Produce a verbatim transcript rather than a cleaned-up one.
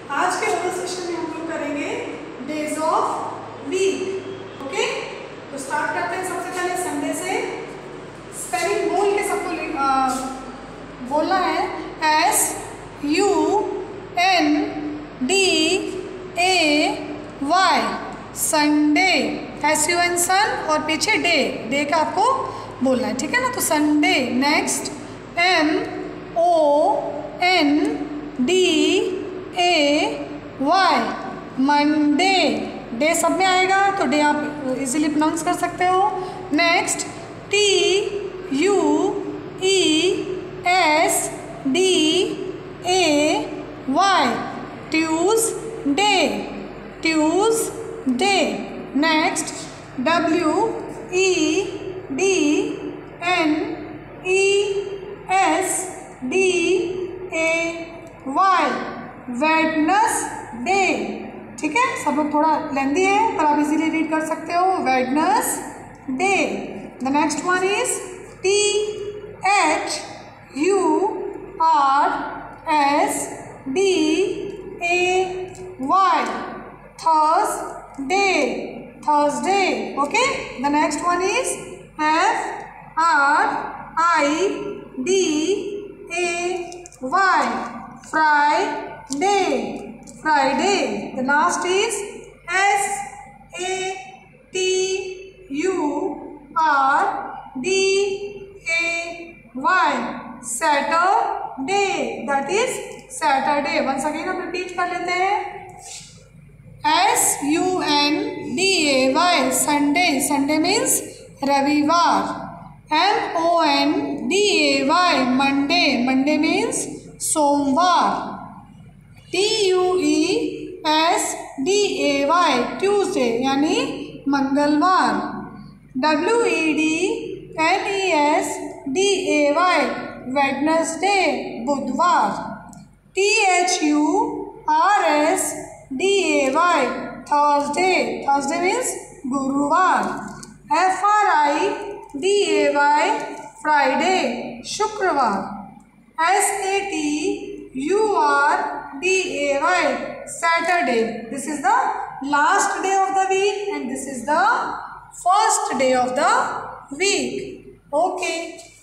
आज के वाले सेशन में हम लोग करेंगे डेज ऑफ वीक। ओके, तो स्टार्ट करते हैं सबसे पहले संडे से। स्पेलिंग बोल के सबको बोलना है। S U N D A Y, Sunday. S U N sun और पीछे डे, डे का आपको बोलना है, ठीक है ना। तो Sunday. Next M O N D A Y, Monday. Day सब में आएगा तो डे आप इजीली प्रोनाउंस कर सकते हो। Next T U E S D A Y, Tuesday, Tuesday. Next W E D N E S D A Y, Wednesday. ठीक है, सब लोग थोड़ा लेंदी है पर आप इजीली रीड कर सकते हो। Wednesday. The next one is T H U R S D A Y, Thursday, Thursday. Okay, the next one is F R I D A Y, Friday, Friday. The last is S A T U R D A Y, Saturday, that is Saturday. Once again हम repeat कर लेते हैं। S U N D A Y, Sunday, Sunday means रविवार। M O N D A Y, Monday, Monday means सोमवार। T U E S D A Y, Tuesday यानी मंगलवार। W E D N E S D A Y, Wednesday, बुधवार। T H U R S D A Y, Thursday, Thursday means गुरुवार। F R I D A Y, Friday, शुक्रवार। S A T U R D A Y, Saturday. This is the last day of the week and this is the first day of the week. Okay.